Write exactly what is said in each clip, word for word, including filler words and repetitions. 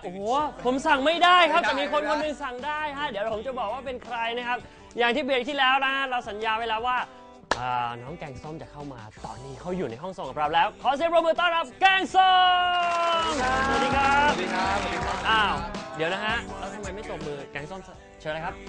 อ้โหผมสั่งไม่ได้ครับแต่มีคนคนหนึงสั่งได้ฮะเดี๋ยวผมจะบอกว่าเป็นใครนะครับอย่างที่เบรกที่แล้วนะเราสัญญาไว้แล้วว่าน้องแกงส้มจะเข้ามาตอนนี้เขาอยู่ในห้องส่งกับเราแล้วขอเสียงปรบมือต้อนรับแกงส้มสวัสดีครับสวัสดีครับอ้าวเดี๋ยวนะฮะแล้วทำไมไม่ตบมือแกงส้มเชิญเลยครับ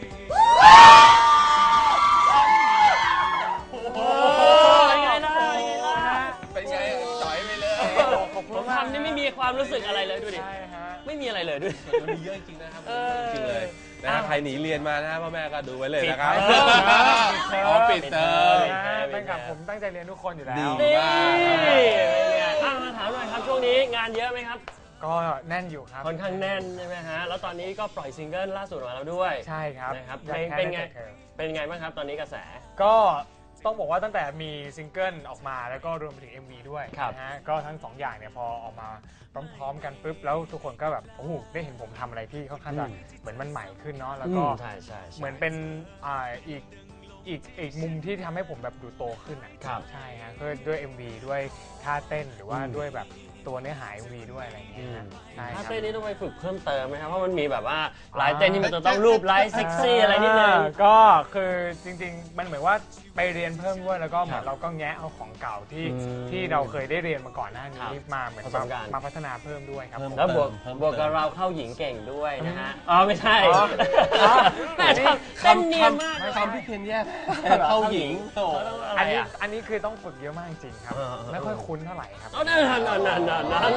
โอ้โหเป็นไงล่ะเป็นไงจ่อยไปเลยผมทำนี่ไม่มีความรู้สึกอะไรเลยดูดิไม่มีอะไรเลยด้วยมันมีเยอะจริงนะครับจริงเลยนะใครหนีเรียนมานะพ่อแม่ก็ดูไว้เลยนะครับอ๋อปิดเทอมตั้งแต่ผมตั้งใจเรียนทุกคนอยู่แล้วดีมากมาถามหน่อยครับช่วงนี้งานเยอะไหมครับก็แน่นอยู่ครับค่อนข้างแน่นใช่ไหมฮะแล้วตอนนี้ก็ปล่อยซิงเกิลล่าสุดมาแล้วด้วยใช่ครับนะครับเป็นไงเป็นไงบ้างครับตอนนี้กระแสก็ต้องบอกว่าตั้งแต่มีซิงเกิลออกมาแล้วก็รวมไปถึง เอ็ม วี ด้วยนะฮะก็ทั้งสองอย่างเนี่ยพอออกมาพร้อมๆกันปุ๊บแล้วทุกคนก็แบบโอ้โหได้เห็นผมทำอะไรที่ค่อนข้างจะเหมือนมันใหม่ขึ้นเนาะแล้วก็เหมือนเป็นอ่าอีกอีกอีกมุมที่ทำให้ผมแบบดูโตขึ้นอ่ะใช่ฮะก็ด้วย เอ็ม วี ด้วยท่าเต้นหรือว่าด้วยแบบตัวเนื้อหา เอ็ม วี ด้วยอะไรอย่างเงี้ยท่าเต้นนี้ต้องไปฝึกเพิ่มเติมไหมครับเพราะมันมีแบบว่าลายเต้นที่มันจะต้องรูปไลฟ์เซ็กซี่อะไรนิดนึงก็คือจริงๆมันเหมือนว่าไปเรียนเพิ่มด้วยแล้วก็เหมือนเราก็แงะเอาของเก่าที่ที่เราเคยได้เรียนมาก่อนหน้านี้มาเหมือนมาพัฒนาเพิ่มด้วยครับแล้วบวกบวกกับเราเข้าหญิงเก่งด้วยนะฮะอ๋อไม่ใช่แม่เต้นเนียนมากคำพี่เคนแยกเข้าหญิงอันนี้อันนี้คือต้องฝึกเยอะมากจริงครับไม่ค่อยคุ้นเท่าไหร่ครับนั่นนั่นนั่นนั่นนั่น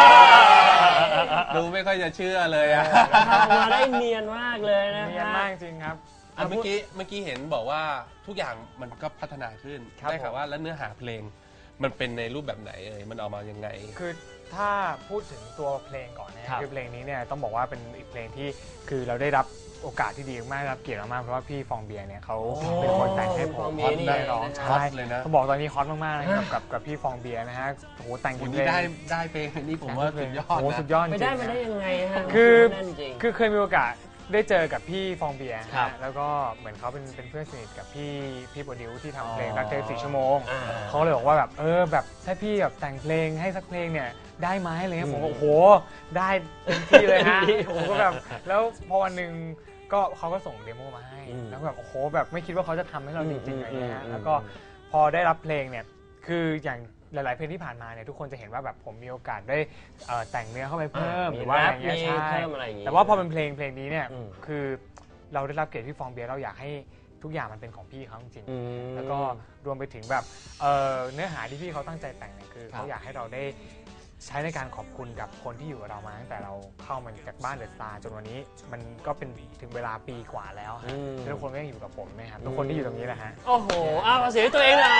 ดูไม่ค่อยจะเชื่อเลยอะทำมาได้เนียนมากเลยนะเนียนมากจริงครับเมื่อกี้เมื่อกี้เห็นบอกว่าทุกอย่างมันก็พัฒนาขึ้นได้ข่าวว่าแล้วเนื้อหาเพลงมันเป็นในรูปแบบไหนเอ่ยมันออกมายังไงคือถ้าพูดถึงตัวเพลงก่อนนะคือเพลงนี้เนี่ยต้องบอกว่าเป็นอีกเพลงที่คือเราได้รับโอกาสที่ดีมากรับเกียรติมากเพราะว่าพี่ฟองเบียร์เนี่ยเขาเป็นคนแต่งให้ผมฮอตได้ร้องใช่เลยนะต้องบอกตอนนี้ฮอตมากๆนะครับกับกับพี่ฟองเบียร์นะฮะโอ้โหแต่งเพลงได้ได้เพลงนี่ผมว่าสุดยอดนะโอ้สุดยอดจริงไม่ได้มาได้ยังไงฮะคือคือเคยมีโอกาสได้เจอกับพี่ฟองเบียร์แล้วก็เหมือนเขาเป็นเป็นเพื่อนสนิทกับพี่พี่โปรดิวที่ทำเพลงรักเธอสี่ชั่วโมงเขาเลยบอกว่าแบบเออแบบถ้าพี่แบบแต่งเพลงให้สักเพลงเนี่ยได้ไหมอะไรเงี้ยผมบอกโอ้โหได้เต็มที่เลยฮะผมก็แบบแล้วพอวันหนึ่งก็เขาก็ส่งเดโมมาให้แล้วแบบโอ้โหแบบไม่คิดว่าเขาจะทำให้เราจริงๆอะไรเงี้ยแล้วก็พอได้รับเพลงเนี่ยคืออย่างหลายๆเพลงที่ผ่านมาเนี่ยทุกคนจะเห็นว่าแบบผมมีโอกาสได้แต่งเนื้อเข้าไปเพิ่มหรือว่าอะไรเงี้ยใช่แต่ว่าพอเป็นเพลงเพลงนี้เนี่ยคือเราได้รับเกียรติพี่ฟองเบียร์เราอยากให้ทุกอย่างมันเป็นของพี่เขาจริงๆแล้วก็รวมไปถึงแบบเนื้อหาที่พี่เขาตั้งใจแต่งเนี่ยคือเขาอยากให้เราได้ใช้ในการขอบคุณกับคนที่อยู่กับเรามาตั้งแต่เราเข้ามาจากบ้านเดอะสตาร์จนวันนี้มันก็เป็นถึงเวลาปีกว่าแล้วทุกคนก็ยังอยู่กับผมนะครับทุกคนที่อยู่ตรงนี้แหละฮะโอ้โหอ้าวเสียตัวเองนะ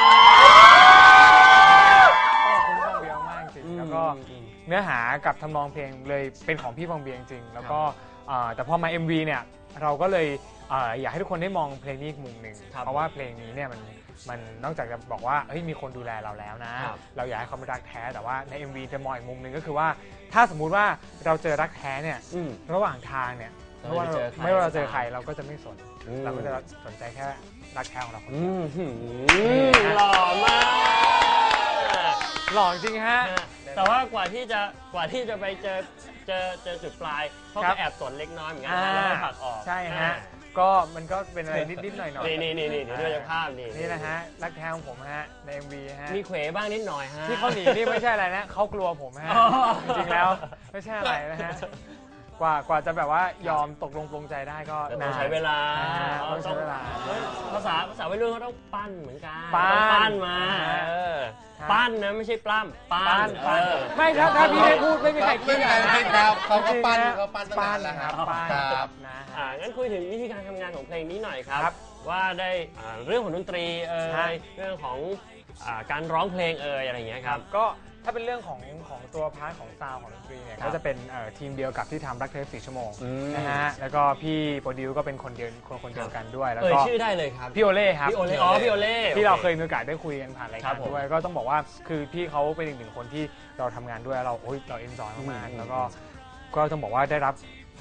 คุณฟองเบียร์มากจริงแล้วก็เนื้อหากับทำนองเพลงเลยเป็นของพี่ฟองเบียร์จริงแล้วก็แต่พอมา เอ็ม วี เนี่ยเราก็เลยอยากให้ทุกคนได้มองเพลงนี้อีกมุมหนึ่งเพราะว่าเพลงนี้เนี่ยมันมันนอกจากจะบอกว่าเฮ้ยมีคนดูแลเราแล้วนะเราอยากให้เขาเป็นรักแท้แต่ว่าใน เอ็ม วี จะมองอีกมุมหนึ่งก็คือว่าถ้าสมมุติว่าเราเจอรักแท้เนี่ยระหว่างทางเนี่ยไม่ว่าไม่ว่าเราเจอใครเราก็จะไม่สนเราก็จะสนใจแค่รักแท้ของเราคนเดียวหล่อมากหล่อจริงฮะแต่ว่ากว่าที่จะกว่าที่จะไปเจอเจอเจอจุดปลายเขาก็แอบสนเล็กน้อยเหมือนกันแล้วก็ผลักออกใช่ฮะก็มันก็เป็นอะไรนิดๆหน่อยๆนี่นี่นี่นี่ด้วยภาพนี่นี่นะฮะรักแท้ของผมฮะใน เอ็ม วี ฮะมีเขวบ้างนิดหน่อยฮะที่เขาหนีนี่ไม่ใช่อะไรนะเขากลัวผมฮะจริงๆแล้วไม่ใช่อะไรนะฮะกว่ากว่าจะแบบว่ายอมตกลงปลงใจได้ก็นานใช้เวลาต้องใช้เวลาภาษาภาษาวัยรุ่นเขาต้องปั้นเหมือนกันต้องปั้นมาปั้นนะไม่ใช่ปล้ำปั้นไม่ถ้าถ้าพี่ไม่พูดไม่มีใครคิดไม่ครับเขาก็ปั้นเขาปั้นปั้นแล้วครับครับนะอ่างั้นคุยถึงวิธีการทำงานของเพลงนี้หน่อยครับว่าได้เรื่องของดนตรีเอ่ยเรื่องของการร้องเพลงเอ่ยอะไรอย่างเงี้ยครับก็ถ้าเป็นเรื่องของของตัวพาร์ทของซาวของดนตรีเนี่ยก็จะเป็นทีมเดียวกับที่ทำรักเทปสี่ชั่วโมงนะฮะแล้วก็พี่โปรดิวก็เป็นคนเดียวคนคนเดียวกันด้วยแล้วก็ชื่อได้เลยครับพี่โอเล่ครับพี่โอเล่อ๋อพี่โอเล่ที่เราเคยมีโอกาสได้คุยกันผ่านรายการด้วยก็ต้องบอกว่าคือพี่เขาเป็นอีกหนึ่งคนที่เราทำงานด้วยเราโอ้ยเราเอ็นจอยมากๆแล้วก็ก็ต้องบอกว่าได้รับ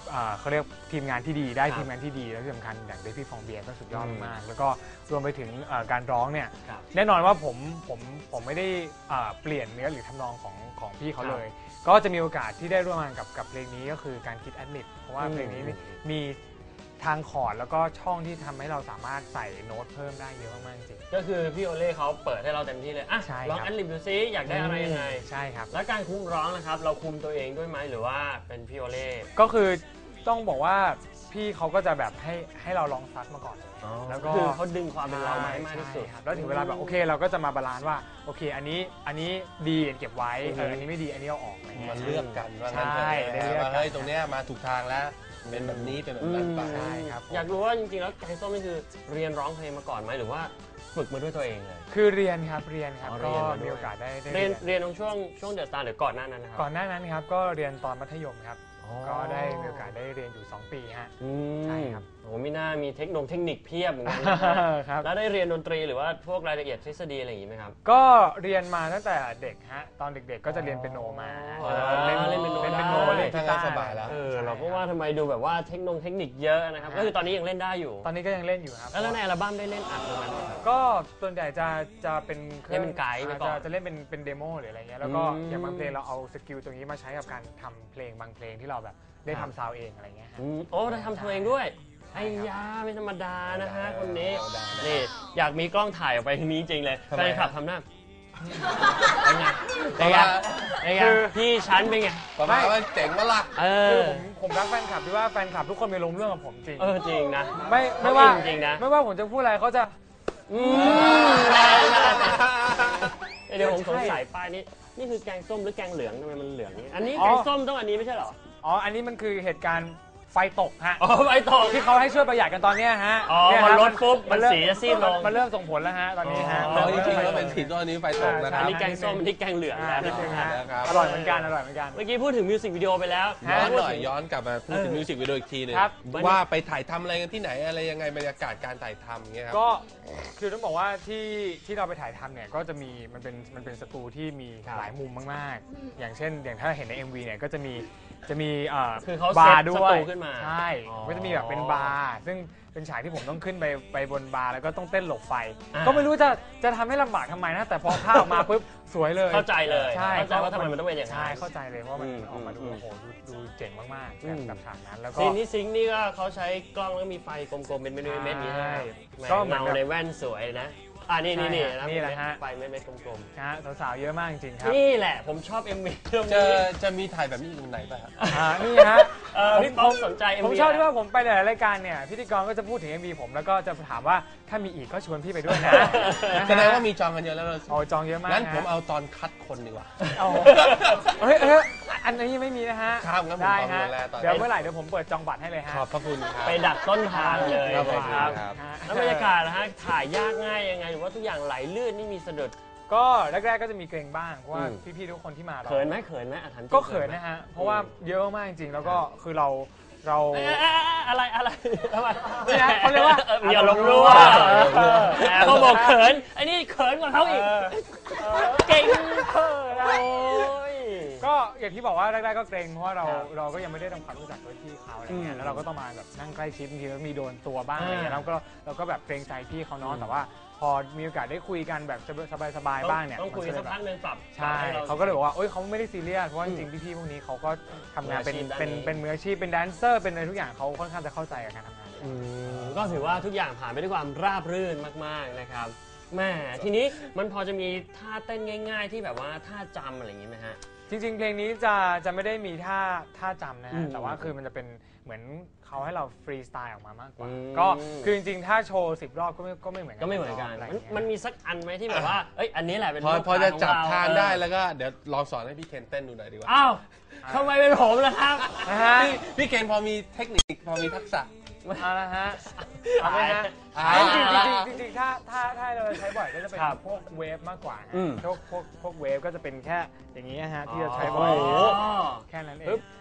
อ่าเขาเรียกทีมงานที่ดีได้ครับทีมงานที่ดีแล้วที่สำคัญอย่างได้พี่ฟองเบียร์ก็สุดยอดมากๆแล้วก็รวมไปถึงเอ่อการร้องเนี่ยครับแน่นอนว่าผมผมผมไม่ได้อ่าเปลี่ยนเนื้อหรือทำนองของของพี่เขาครับเลย ก็จะมีโอกาสที่ได้ร่วมงานกับกับเพลงนี้ก็คือการคิดแอดลิบเพราะว่าอืมเพลงนี้มีมีทางคอร์ดแล้วก็ช่องที่ทำให้เราสามารถใส่โน้ตเพิ่มได้เยอะมากๆจริงก็คือพี่โอเล่เขาเปิดให้เราเต็มที่เลยอ่ะใช่ลองครับแอดลิบดูซิอยากได้อะไรยังไงใช่ครับแล้วการคุมร้องนะครับ เราคุมตัวเองด้วยไหมหรือว่าเป็นพี่โอเล่ก็คือต้องบอกว่าพี่เขาก็จะแบบให้ให้เราลองซัดมาก่อน แล้วก็คือเขาดึงความเป็นเรามาให้มากที่สุดใช่ครับแล้วถึงเวลาแบบโอเคเราก็จะมาบาลานซ์ว่าโอเคอันนี้อันนี้ดีเก็บไว้อือฮึเอออันนี้ไม่ดีอันนี้เอาออกอะไรเงี้ยมันเลือกกันว่างั้นเถใช่อะได้เลือกกันว่าเฮ้ยตรงเนี้ยมาถูกทางแล้วเป็นแบบนี้เป็นแบบนั้นไปใช่ครับผมอยากรู้ว่าจริงๆแล้วแกงส้มนี่คือเรียนร้องเพลงมาก่อนไหมหรือว่าฝึกมาด้วยตัวเองเลยคือเรียนครับเรียนครับอ๋อก็เรียนมาด้วยมีโอกาสได้ได้เรียนเรียนเรียนตรงช่วงช่วงเดอะสตาร์หรือก่อนหน้านั้นนะครับก่อนหน้านั้นครับก็เรียนตอนมัธยมครับอ๋อก็ได้มีโอกาสได้เรียนอยู่สองปีฮะอืมใช่ครับโอ้ไม่น่ามีเทคโนเทคนิคเพียบเหมือนกันนะฮะครับแล้วได้เรียนดนตรีหรือว่าพวกรายละเอียดทฤษฎีอะไรอย่างนี้ไหมครับก็เรียนมาตั้งแต่เด็กฮะตอนเด็กๆ ก็จะเรียนเปียโนมาอ๋อเล่นเล่นเปียโนเล่นเปียโนได้เล่นกีตาร์สบายแล้วเออเราก็ว่าทำไมดูแบบว่าเทคโนเทคนิคเยอะนะครับ ก็คือตอนนี้ยังเล่นได้อยู่ตอนนี้ก็ยังเล่นอยู่ครับแล้วในอัลบั้มได้เล่นอัดด้วยไหมครับก็ส่วนใหญ่จะจะเป็นครื่องเล่นเป็นไกด์ไปก่อนจะจะเล่นเป็นเป็นเดโมหรืออะไรเงี้ยแล้วก็อืมอย่างบางเพลงเราเอาสกิลตรงนี้มาใช้กับการทำเพลงบางเพลงที่เราแบบได้ครับทำซาวด์เองอะไรเงี้ยฮะอืมโอ้ได้ทำทำเองด้วยไอ้ยาไม่ธรรมดานะฮะคนนี้นี่อยากมีกล้องถ่ายออกไปทีนี้จริงๆเลยทำแฟไมนคลับฮะทำหน้าเป็นไงเป็นไงเป็นไงพี่ชั้นเป็นไงประมาณว่าเจ๋งมาละเอคืออผมผมรักแฟนคลับที่ว่าแฟนคลับทุกคนมีลมณ์เรื่องกับผมจริงเออจริงนะไม่ไม่ว่าเขาอินจริงนะไม่ว่าผมจะพูดอะไรเขาจะอืมได้ได้เดี๋ยวผมสงสัยป้ายนี้นี่คือแกงส้มหรือแกงเหลืองทำไมมันเหลืองนี่อันนี้แกงส้มต้องอันนี้ไม่ใช่เหรออ๋ออันนี้มันคือเหตุการณ์ไฟตกฮะอ๋อไปต่อที่เขาให้ช่วยประหยัดกันตอนเนี้ยฮะอ๋อเยพอฮะลดปุ๊บมันเริ่สีจะซีดลงมันเริ่มส่งผลแล้วฮะตอนนี้ฮะอ๋อจริงๆแล้วเป็นสีตัวนี้ไฟตกนะคอัรันบนี้แกงส้มอันนี้แกงเหลืองอ่านะนิดนึงฮะนะครับอร่อยเหมือนกันอร่อยเหมือนกันเมื่อกี้พูดถึงมิวสิกวิดีโอไปแล้วฮะย้อนพูหดน่อยถึงย้อนกลับมาพูดถึงเออมิวสิกวิดีโออีกทีหนึงครับว่าไปถ่ายทำอะไรกันที่ไหนอะไรยังไงบรรยากาศการถ่ายทำอย่างเงี้ยครับก็คือต้องบอกว่าที่ที่เราไปถ่ายทำเนี่ยก็จะมีมันเป็นมันเป็นสตูที่มีครับหลายมุมมากๆ อย่างเช่น อย่างถ้าเห็นใน เอ็ม วี เนี่ยก็จะมีจะมีเอ่อคือเขาบาเซตร์ด้วยสตูขึ้นมาใช่อ๋อก็จะมีแบบเป็นบาร์ซึ่งเป็นฉากที่ผมต้องขึ้นไปไปบนบาร์แล้วก็ต้องเต้นหลบไฟอ่าก็ไม่รู้จะจะทำให้ลำบากทำไมนะแต่พอภาพออกมาปุ๊บสวยเลยเข้าใจเลยใช่เข้าใจว่าทำไมมันต้องเป็นอย่างนั้นใช่เข้าใจเลยว่ามันอืมออกมาดูอืมโอ้โหดูดูเจ๋งมากๆอืมกับฉากนั้นแล้วก็ซีนนี้ซิงค์นี่ก็เขาใช้กล้องแล้วมีไฟกลมๆเป็นเม็ดๆเม็ดๆอย่างนี้ใช่ใช่ไหมก็เหมือนเงาแบบในแว่นสวยนะอ่านี่นี่นี่ใช่ฮะนี่แหละฮะไฟเม็ดๆกลมนะฮะสาวๆเยอะมากจริงๆคๆรับนี่แหละผมชอบ เอ็ม วี เรื่องจะนี้จะมีถ่ายแบบนี้อีกตรงไหนป่ะครับอ่านี่ฮะเออพี่ป๊อปสนใจ เอ็มผมวีชอบที่ว่าผมไปหลายๆรายการเนี่ยพิธีกรก็จะพูดถึง เอ็ม วี ผมแล้วก็จะถามว่าถ้ามีอีกก็ชวนพี่ไปด้วยนะแสดงว่ามีจองกันเยอะแล้วเราโอ้จองเยอะมากงั้นผมฮะเอาตอนคัดคนดีกว่าเอาเฮ้ยเฮ้ยอันนี้ไม่มีนะฮะครับงั้นผมได้จองฮะเงินแล้วตอนนี้เดี๋ยวเมื่อไหร่เดี๋ยวผมเปิดจองบัตรให้เลยฮะขอบพระคุณครับไปดักต้นทางเลยครับผมครับครับฮะแล้วบรรยากาศนะฮะถ่ายยากง่ายยังไงหรือว่าทุกอย่างไหลลื่นนี่มีสะดุดก็แรกๆก็จะมีเกรงบ้างเพราะว่าอืมพี่ๆทุกคนที่มาราเขินไหมเขินไหมอ่ะถามจริงก็เขินนะฮะเพราะว่าเยอะมากจริงๆแล้วก็คือเราเราเอ๊ะเอ๊ะเอ๊ะอะไรอะไรทำไมนี่นะเขาเรียกว่าอย่าลงรั่วเออเออแหมเขาบอกเขินไอ้นี่เขินกว่าเขาอีก เก่งเขินโอ้ยก็อย่างที่บอกว่าแรกๆก็เกรงเพราะว่าเราครับเราก็ยังไม่ได้ทำความรู้จักด้วยพี่เขาอะไรเงี้อืยมแล้วเราก็ต้องมาแบบนั่งใกล้ชิดบางทีก็มีโดนตัวบ้างอะไรเงี้ยอ่าแล้วก็เราก็แบบเกรงใจพี่เขาเนาะอืมแต่ว่าพอมีโอกาสได้คุยกันแบบสบายๆบ้างเนี่ยต้องคุยมันสักเลพักหนึ่งปรับใช่ปรับให้รเขาก็เลยบอกว่าเอ้ยเขาไม่ได้ซีเรียสเพราะว่าจริงๆพี่ๆพวกนี้เขาก็ทำงานเป็นมืออาชีพด้านเป็นนี้เป็นมืออาชีพเป็นแดนเซอร์เป็นอะไรทุกอย่างเขาค่อนข้างจะเข้าใจกับการทำงานอยู่อืมก็ถือว่าทุกอย่างผ่านไปด้วยความราบรื่นมากๆนะครับแม่ทีนี้มันพอจะมีท่าเต้นง่าย ๆ ที่แบบว่าท่าจำอะไรอย่างนี้ไหมฮะจริงๆ เพลงนี้จะจะไม่ได้มีท่าท่าจำนะอืฮะมแต่ว่าคือมันจะเป็นเหมือนเขาให้เราฟรีสไตล์ออกมามากกว่าอืมก็คือจริงๆ ถ้าโชว์สิบรอบก็ไม่ก็ไม่เหมือนกันก็ไม่เหมือนกันอะไรมันเงี้ยมันมีสักอันไหมที่แบบว่าเอ้ยอันนี้แหละเป็นพอลูกพอจะจับของเรทานได้เออแล้วก็เดี๋ยวลองสอนให้พี่เคนเต้นดูหน่อยดีกว่าอ้าวทำไมเป็นผมล่ะครับนะฮะพี่พี่เคนพอมีเทคนิคพอมีทักษะเอาละฮะเอาไหมฮะอ่าจริงๆจริงๆจริงๆถ้าถ้าถ้าเราใช้บ่อยก็จะเป็นครับพวกเวฟมากกว่าฮะอืมพวกพวกพวกเวฟก็จะเป็นแค่อย่างนี้ฮะที่จะใช้บ่อยโอ้โหแค่นั้นเอปึ๊งบ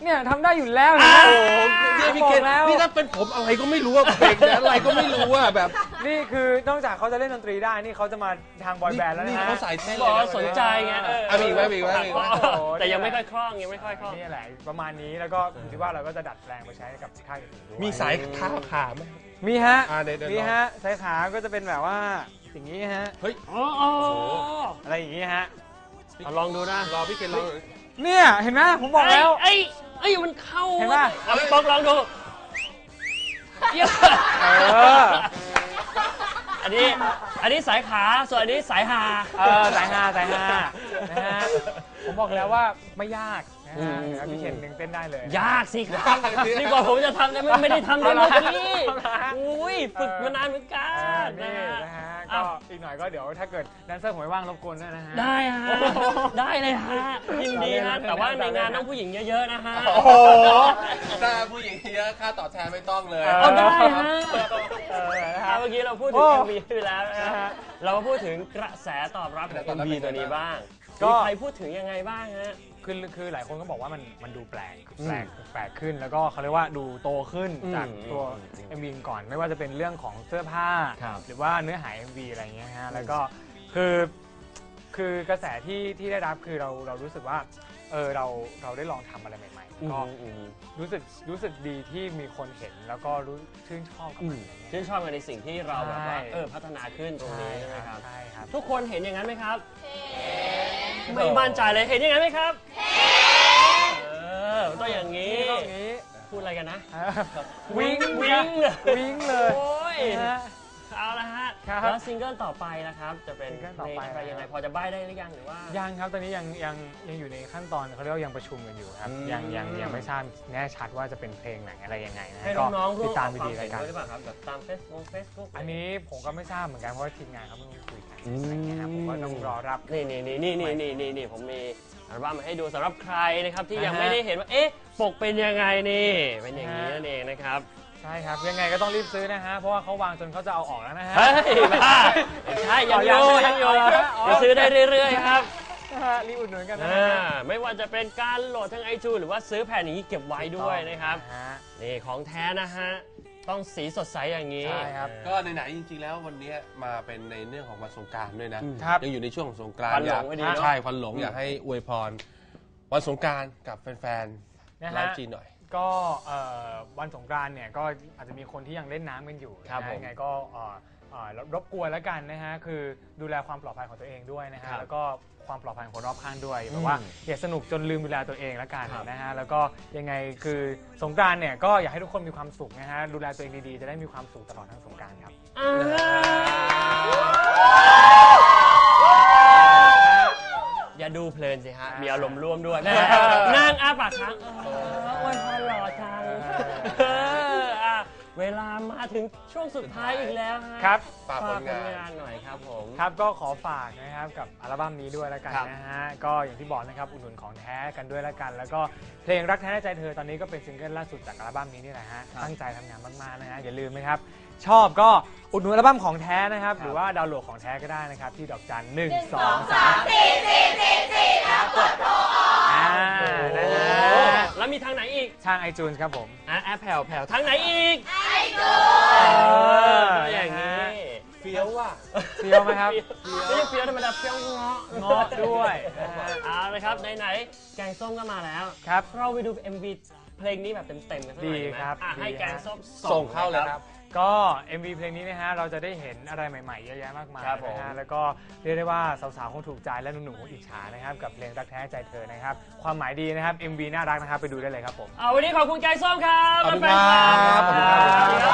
เนี่ยทำได้อยู่แล้วอ่านะโอ้โหนี่พี่เคนบอกแล้วนี่ถ้าเป็นผมอะไรก็ไม่รู้อะเบรกแดนอะไรก็ไม่รู้อะแบบนี่คือนอกจากเขาจะเล่นดนตรีได้นี่เขาจะมาทางบอยแบนด์แล้วนี่นะฮะเขาใส่แท่นบเลอกยว่าสนใจไงเอออ่ะมีอีกไหมมีอีกไหมมีอีกไหมโอ้โหแต่ยังไม่ค่อยคล่องยังไม่ค่อยคล่องนี่แหละประมาณนี้แล้วก็ผมคิดว่าเราก็จะดัดแปลงไปใช้กับค่ายอื่นๆด้วยมีสายท้าผ่าไหมมีฮะอ่าเดี๋ยวเดี๋ยวมีฮะสายขาก็จะเป็นแบบว่าอย่างนี้ฮะเฮ้ยอ๋ออ๋ออะไรอย่างนี้ฮะเอาลองดูนะรอพี่เคนลองเนี่ยเห็นไหมผมบอกแล้วไอ้ไอ้ยมันเข้าเห็นปะเอาพี่ป๊อกลองดูเยี่ยมเอออันนี้อันนี้สายขาส่วนอันนี้สายหาเออสายฮาสายฮานะฮะผมบอกแล้วว่าไม่ยากนะอืฮะมเดี๋ยวพี่เคนหนึ่งเต้นได้เลยยากสิครับนี่กว่าผมจะทำได้ไม่ไม่ได้ทำได้เมื่อกี้เอาละอุ้ยฝึกมานานเหมือนกัอ่านนะนี่ฮะนะฮะอ้าก็วอีกหน่อยก็เดี๋ยวถ้าเกิดแดนเซอร์ผมไม่ว่างรบกวนด้วยนะฮะได้ฮะได้เลยฮะยินดีฮะแต่ว่าในงานต้องผู้หญิงเยอะๆนะฮะโอ้โหถ้าผู้หญิงเยอะค่าตอบแทนไม่ต้องเลยเอาได้ฮะเออนะอ่ะฮะเมื่อกี้เราพูดถึงโอ้เอ็มวีไปแล้วนะนะฮะฮะเรามาพูดถึงกระแสตอบรับของกระแสตเอ็อบมรับวีเป็นไงตัวนี้บ้างก็มีใครพูดถึงยังไงบ้างฮะคือคือหลายคนก็บอกว่ามันมันดูแปลกอืมแปลกแปลกขึ้นแล้วก็เขาเรียกว่าดูโตขึ้นอืมจากตัวอืมเอ็มวีก่อนไม่ว่าจะเป็นเรื่องของเสื้อผ้าครับหรือว่าเนื้อหา เอ็ม วี อะไรอย่างเงี้ยฮะแล้วก็คือคือกระแสที่ที่ได้รับคือเราเรารู้สึกว่าเออเราเราได้ลองทำอะไรใหม่ๆอืก็มอืมรู้สึกรู้สึกดีที่มีคนเห็นแล้วก็รู้ชื่นชอบกับอืมันมอะไรชื่เงี้ยนชอบกันในสิ่งที่เราแบบว่าใช่เออพัฒนาขึ้นตรงนี้ใช่ไหมครับใช่ครับทุกคนเห็นอย่างนั้นไหมครับไม่มั่นใจเลยเห็นอย่างนั้นไหมครับเออต้องอย่างนี้ต้องอย่างนี้พูดอะไรกันนะวิ่งวิ่งเลยวิ่งเลยโอ้ยนะฮะเอาละฮะครับแล้วซิงเกิลต่อไปนะครับ จะเป็นซิงเกิลเพต่อลงไปอะไรยังไงพอจะใบ้ได้หรือยังหรือว่ายังครับตอนนี้ยังยังยังอยู่ในขั้นตอนเขาเรียกว่ายังประชุมกันอยู่ครับอืมยังยังยังไม่ทราบแน่ชัดว่าจะเป็นเพลงไหนอะไรยังไงนะให้ก็น้องๆร่ติวดมตามออกความดีๆเห็ราน ยการด้วยหรือเปล่าครับแบบตามเฟซบุ๊กเฟซบุ๊กอันนี้ผมก็ไม่ทราบเหมือนกันเพราะว่าทีมงานเขาเพิ่งคุยกันอืมอะไรเงี้ยครับผมก็ต้องรอรับนี่นี่นี่นี่นี่นี่นี่นี่ผมมีอัลบั้มมาให้ดูสำหรับใครนะครับที่ยังอ่าฮะไม่ได้เห็นว่าเอ๊ะปกเป็นยังไงนี่เป็นอย่างนี้อ่าฮะนั่นเองนะครับใช่ครับยังไงก็ต้องรีบซื้อนะฮะเพราะว่าเขาวางจนเขาจะเอาออกแล้วนะฮะเฮ้ยบ้าใช่ยังอยู่อ๋อยัยังงอยู่อ๋อจะซื้อได้เรื่อยๆครับนะฮะรีบอุดหนุนกันนะอ่าฮะไม่ว่าจะเป็นการโหลดทั้งไอจูหรือว่าซื้อแผ่นอย่างนี้เก็บไว้ด้วยนะครับฮะนี่ของแท้นะฮะต้องสีสดใสอย่างนี้ใช่ครับก็ไหนๆจริงๆแล้ววันนี้มาเป็นในเรื่องของวันสงกรานต์ด้วยนะอืมครับยังอยู่ในช่วงของสงกรานควันต์หลงอยากพอดีเนอะใช่ควันหลงอยากให้อวยพร วันสงกรานต์กับแฟนนะๆไลฮะฟ์จีนหน่อยก็เอ่อวันสงกรานต์เนี่ยก็อาจจะมีคนที่ยังเล่นน้ำกันอยู่ครับนะผมยังไงก็เอ่อเอ่อรบกวนแล้วกันนะฮะคือดูแลความปลอดภัยของตัวเองด้วยนะฮะครับแล้วก็ความปลอดภัยของคนรอบข้างด้วยอืมแบบว่าอย่าสนุกจนลืมดูแลตัวเองแล้วกันครับนะฮะแล้วก็ยังไงคือสงกรานต์เนี่ยก็อยากให้ทุกคนมีความสุขนะฮะดูแลตัวเองดีๆจะได้มีความสุขตลอดทั้งสงกรานต์ครับอ่าอย่าดูเพลินสิฮะมีอารมณ์ร่วมด้วยแม่นั่งอ้าปากค้างเออโอ้ยพอหล่อจังเอออ่ะเวลามาถึงช่วงสุดท้ายอีกแล้วฮะครับฝากผลงานฝหน่อยครับผมครับก็ขอฝากนะครับกับอัลบั้มนี้ด้วยแล้วกันครับนะฮะก็อย่างที่บอกนะครับอุดหนุนของแท้กันด้วยแล้วกัน แล้วก็เพลงรักแท้ในใจเธอตอนนี้ก็เป็นซิงเกิลล่าสุดจากอัลบั้มนี้นี่แหละฮะตั้งใจทำงานมากๆนะฮะอย่าลืมนะครับชอบก็อุดหนุนอัลบั้มของแท้นะครับหรือว่าดาวน์โหลดของแท้ก็ได้นะครับที่ดอกจันหนึ่งสองสามสี่สี่สี่สี่แล้วกดโทรออกอ่านะฮะแล้วมีทางไหนอีกทางไอจูนครับผมอ่ะแอปแผ่วแผ่วทางไหนอีกเอเออออย่างนี้เฟี้ยวว่ะเฟี้ยวไหมครับไม่ใช่เฟี้ยวธรรมดาเฟี้ยวเงาะเงาะด้วยนะฮะเอาเลยครับไหนๆแกงส้มก็มาแล้วครับเราไปดู เอ็ม วี เพลงนี้แบบเต็มๆกันสักหน่อยดีไหมครับอ่ะดีให้แกงฮะส้มส่งเข้าเลยครับก็ เอ็ม วี เพลงนี้นะฮะเราจะได้เห็นอะไรใหม่ๆเยอะแยะมากมายครับผมนะฮะแล้วก็เรียกได้ว่าสาวๆคงถูกใจและหนุ่มๆคงอิจฉานะครับกับเพลงรักแท้ใจเธอนะครับความหมายดีนะครับ เอ็ม วี น่ารักนะครับไปดูได้เลยครับผมเอาวันนี้ขอบคุณแกงส้มครับขอบคุณแฟนๆครับขอบคุณครับสวัสดีครับ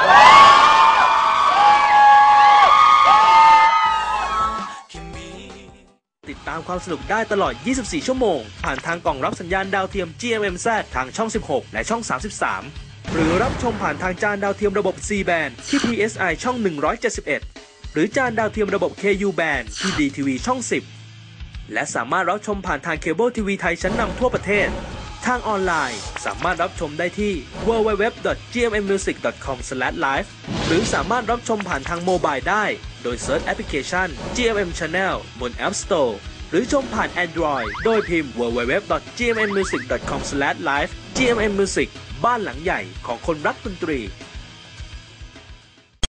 ติดตามความสนุกได้ตลอด ยี่สิบสี่ ชั่วโมง ผ่านทางกล่องรับสัญญาณดาวเทียม จี เอ็ม เอ็ม แซด ทางช่อง สิบหก และช่อง สามสิบสาม หรือรับชมผ่านทางจานดาวเทียมระบบ ซี แบนด์ ที่ พี เอส ไอ ช่อง หนึ่งร้อยเจ็ดสิบเอ็ด หรือจานดาวเทียมระบบ เค ยู แบนด์ ที่ ดี ที วี ช่อง สิบ และสามารถรับชมผ่านทางเคเบิลทีวีไทยชั้นนำทั่วประเทศ ทางออนไลน์สามารถรับชมได้ที่ ดับเบิลยู ดับเบิลยู ดับเบิลยู ดอท จี เอ็ม เอ็ม มิวสิก ดอท คอม สแลช ไลฟ์ หรือสามารถรับชมผ่านทางโมบายได้ โดยเซิร์ชแอปพลิเคชัน จี เอ็ม เอ็ม Channel บน App Store หรือชมผ่าน Android โดยพิมพ์ ดับเบิลยู ดับเบิลยู ดับเบิลยู ดอท จี เอ็ม เอ็ม มิวสิก ดอท คอม สแลช ไลฟ์ จี เอ็ม เอ็ม Music บ้านหลังใหญ่ของคนรักดนตรี